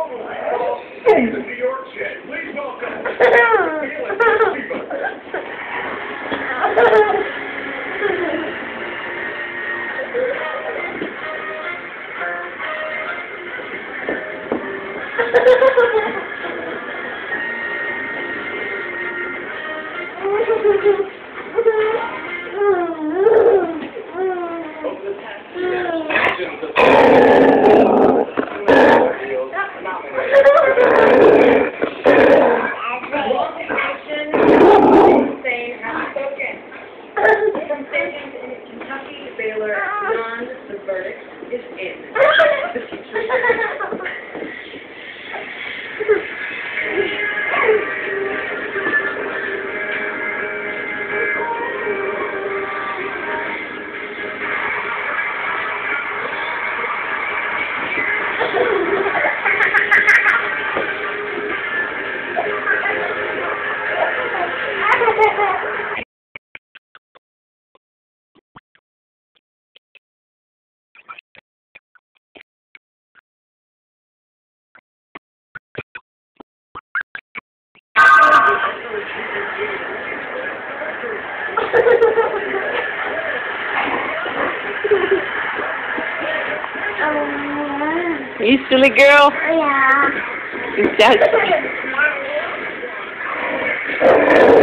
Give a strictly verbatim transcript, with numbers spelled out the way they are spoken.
The New York Jets, please welcome From Saint in Kentucky, Baylor, non, the verdict is in. The future is Are you silly girl? Yeah. Is that